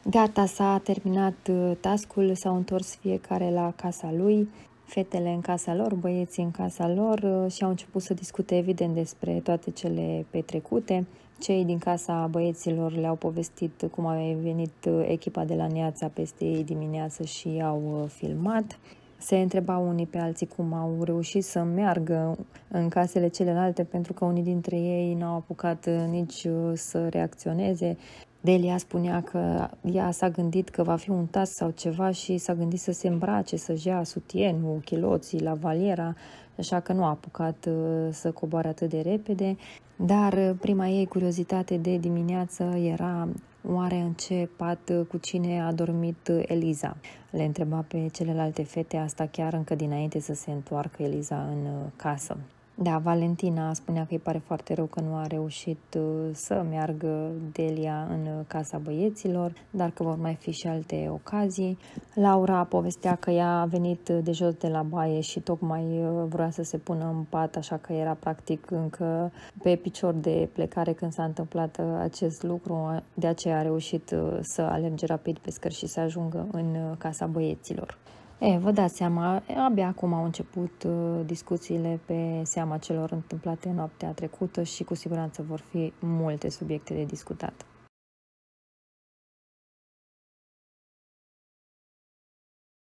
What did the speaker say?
Gata, s-a terminat task-ul, s-au întors fiecare la casa lui, fetele în casa lor, băieții în casa lor și au început să discute evident despre toate cele petrecute. Cei din casa băieților le-au povestit cum a venit echipa de la Neața peste ei dimineață și au filmat. Se întrebau unii pe alții cum au reușit să meargă în casele celelalte, pentru că unii dintre ei n-au apucat nici să reacționeze. Delia spunea că ea s-a gândit că va fi un task sau ceva și s-a gândit să se îmbrace, să-și ia sutienul, chiloții, lavaliera, așa că nu a apucat să coboare atât de repede. Dar prima ei curiozitate de dimineață era: oare în ce pat cu cine a dormit Eliza? Le întreba pe celelalte fete asta chiar încă dinainte să se întoarcă Eliza în casă. Da, Valentina spunea că îi pare foarte rău că nu a reușit să meargă Delia în casa băieților, dar că vor mai fi și alte ocazii. Laura povestea că ea a venit de jos de la baie și tocmai vrea să se pună în pat, așa că era practic încă pe picior de plecare când s-a întâmplat acest lucru, de aceea a reușit să alerge rapid pe scări și să ajungă în casa băieților. Vă dați seama, abia acum au început discuțiile pe seama celor întâmplate noaptea trecută și cu siguranță vor fi multe subiecte de discutat.